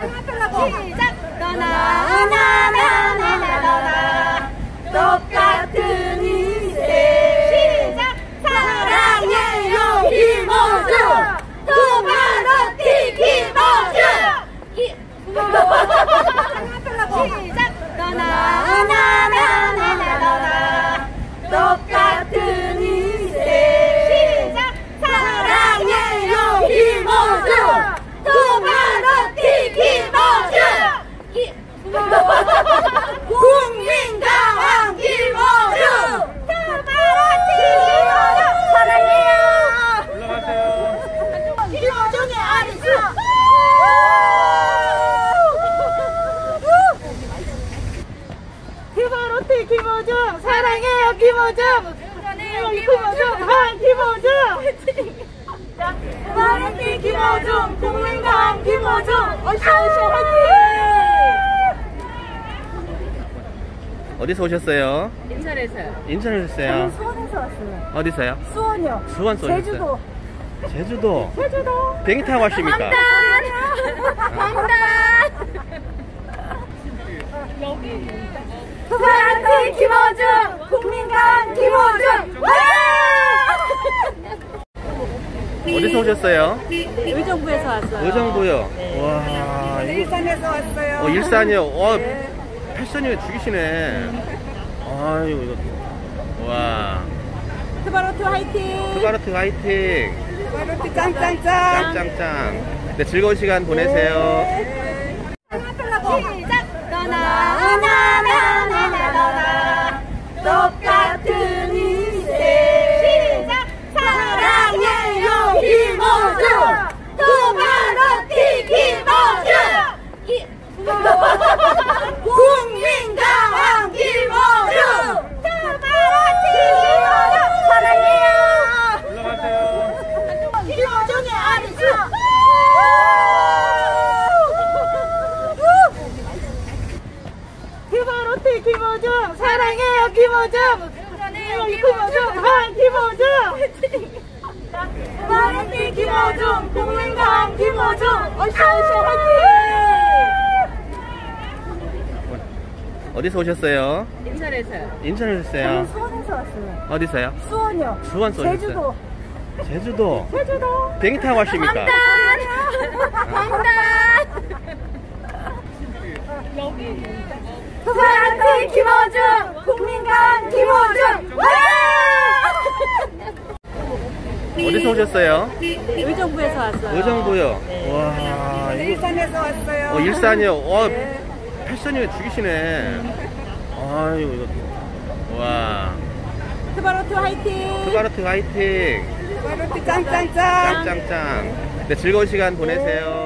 시작! 떠나면 너나 똑같은 인생. 시작! 사랑해요 김호중 투바로티 김호중. 시작! 떠나면 너나 똑같은 인생. 시작! 사랑해요 김호중 투바로티 김호중. 국민가왕 김호중 투바로티 김호중. 사랑해요. 올라가세요. 김호중의 아리수. 투바로티 김호중 사랑해요 김호중. 김호중 한 김호중. 투바로티 김호중 국민가왕 김호중. 어서 화이팅. 어디서 오셨어요? 인천에서요. 인천에서 오셨어요? 수원에서 왔어요. 어디서요? 수원이요. 수원 쏘셨어요? 제주도. 제주도. 제주도. 비행기 타고 가십니까? 강단. 투바로티 김호중 국민가왕 김호중. 어디서 오셨어요? 의정부에서 왔어요. 의정부요. 네. 와, 이거 일산에서 왔어요. 일산이요. 와, 네. 패션이 죽이시네. 아유, 이거. 와. 투바로티 화이팅. 투바로티 화이팅. 투바로티 짱짱짱. 짱짱짱. 네, 즐거운 시간 보내세요. 시작! 떠나면 너나 똑같은 인생. 시작! 사랑해요 김호중 투바로티 김호중. 국민가왕 김호중 투바로티 김호중. 사랑해요. 올라가세요. 김호중의 아리수. 투바로티 김호중 사랑해요 김호중. 김호중 한 김호중. 투바로티 김호중 국민가왕 김호중. 어서 화이팅. 어디서 오셨어요? 인천에서요. 인천에서 오셨어요? 수원에서 왔어요. 어디서요? 수원이요. 수원 쏘셨어요? 제주도. 제주도. 제주도. 비행기 타고 가십니까? 강단. 투바로티 김호중 국민가왕 김호중. 어디서 오셨어요? 의정부에서 왔어요. 의정부요. 네. 와, 이거 일산에서 왔어요. 일산이요. 와, 네. 패션이 죽이시네. 아유, 이거. 와. 투바로티 화이팅. 투바로티 화이팅. 투바로티 짱짱짱. 짱짱짱. 네, 즐거운 시간 보내세요.